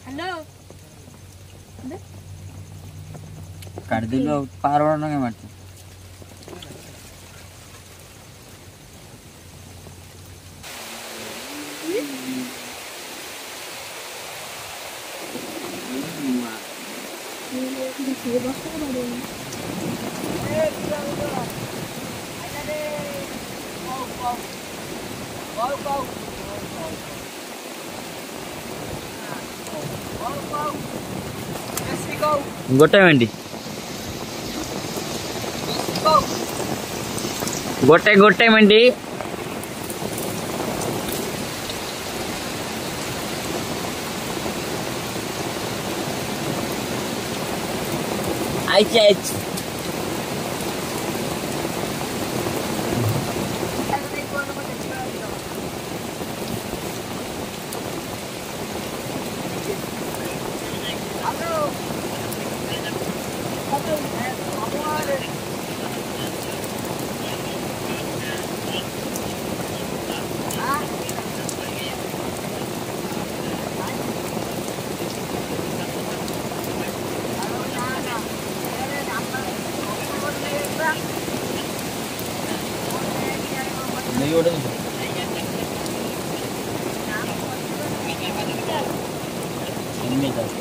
काट दिलो पारवड़ न के मारते गोटे मेंढी गोटे गोटे मेंढी आई नहीं उड़े इनमें था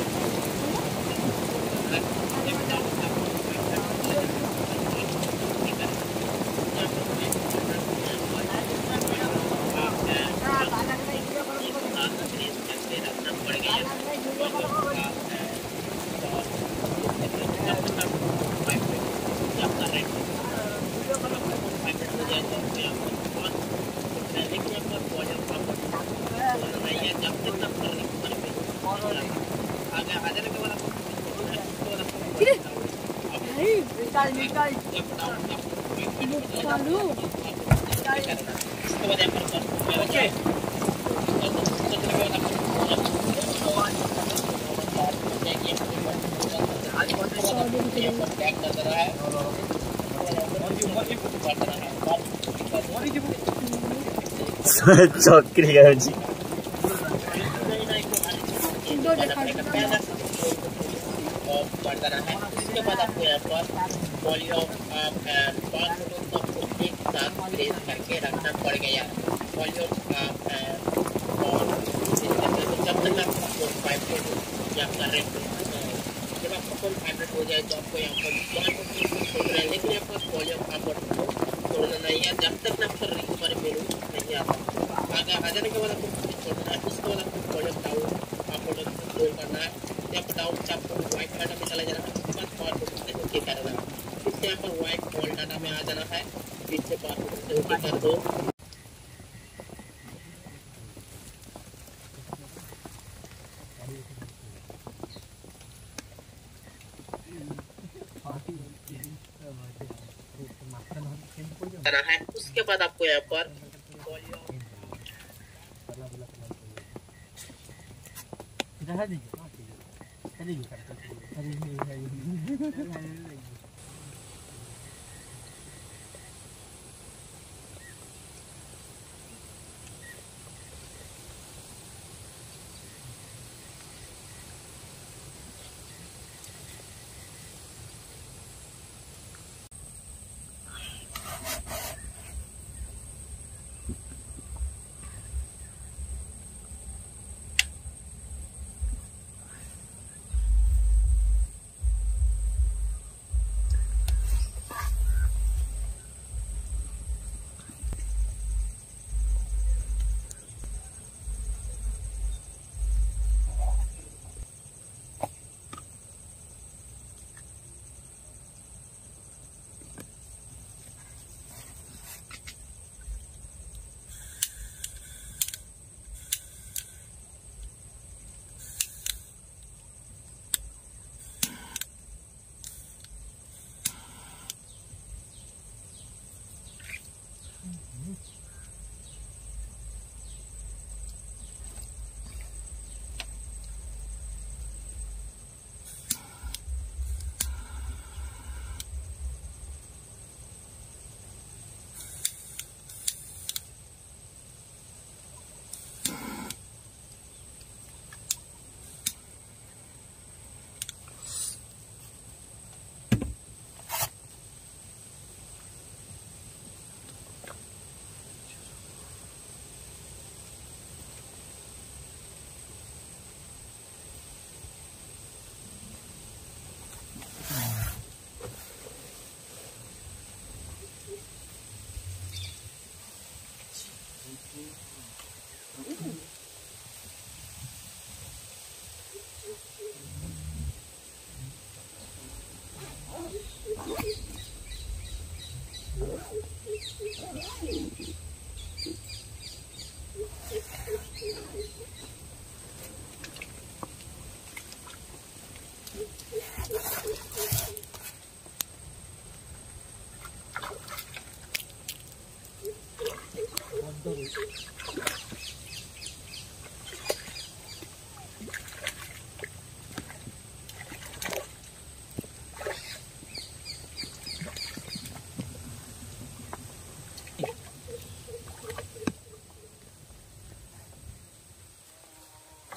चौकरी का जी इसके बाद आपको यहाँ पर पॉलियो एक साथ प्रेस करके रखना पड़ेगा यार पॉलियो जब तक आप 500 जब कर रहे जब आपका फुल 500 हो जाए तो आपको यहाँ पर छोड़ना है लेकिन आपका पॉलियो आपको छोड़ना नहीं है जब तक आपका रिकवरी मेनू नहीं आता आगे आ जाने के बाद आपको छोड़ना है उसके बाद आपको पॉलियो डाउन आपको रोल करना है जब डाउन से आपको व्हाइट डाटा में चला जाना है उसके बाद पावर बटन से ओके करना है फिर से यहाँ पर व्हाइट ऑल डाटा में आ जाना है फिर से पावर बटन से ओके कर दो है उसके बाद आपको यहाँ पर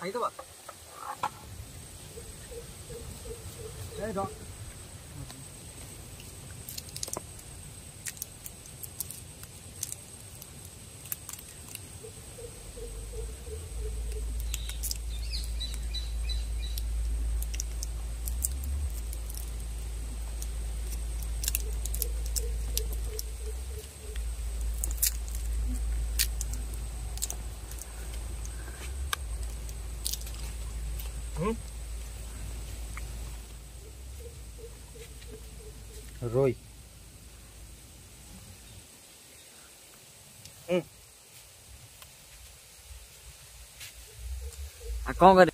ଖାଇଦବା ଏ ର रोई कौन करे